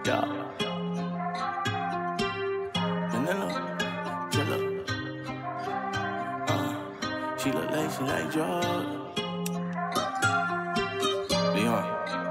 Yeah. Vanilla, Chilla. She look like she like drugs. Leon.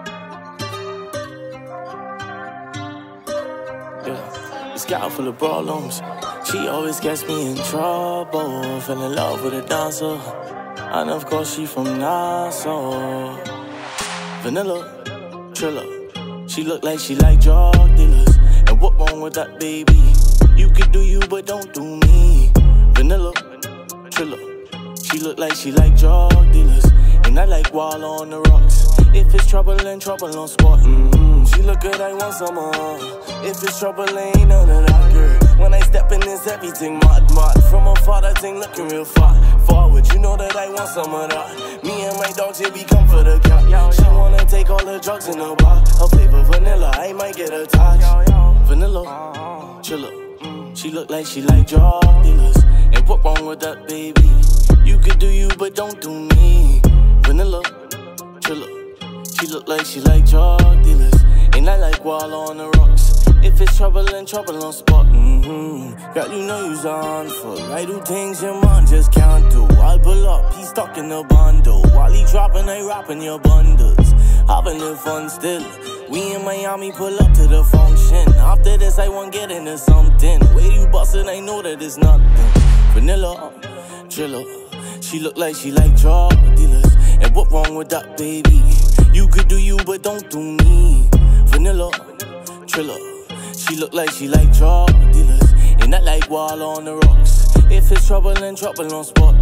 Yeah. This gal full of problems. She always gets me in trouble. Fell in love with a dancer. And of course she from Nassau. Vanilla, Trilla. She look like she like drug dealers. And what wrong with that, baby? You could do you, but don't do me. Vanilla, Trilla. She look like she like drug dealers. And I like Wall on the rocks. If it's trouble, then trouble on spot. She look good, I want some more. If it's trouble, ain't none of that, girl. When I step in, it's everything mad. From afar, that thing looking real far. Forward, you know that I want some of that. Me and my dogs, here we come for the cat. She wanna take all the drugs in the bar. Her flavor vanilla, I might get attached. Vanilla, Chilla. She look like she like drug dealers. And what wrong with that, baby? You could do you, but don't do me. Vanilla, Chilla. She look like she like drug dealers. And I like Wall on the rocks. If it's trouble, then trouble on spot. Girl, you know you's on full. I do things your man just can't do. I'll pull up, he's stuck in the bundle. While he dropping, I rapping your bundles. Having the fun still. We in Miami, pull up to the function. After this, I won't get into something. Way you bustin', I know that it's nothing. Vanilla, Trilla. She look like she like drug dealers. And what wrong with that, baby? You could do you, but don't do me. Vanilla, Trilla. She look like she like drug dealers. And I like Wall on the rocks. If it's trouble, then trouble on spot.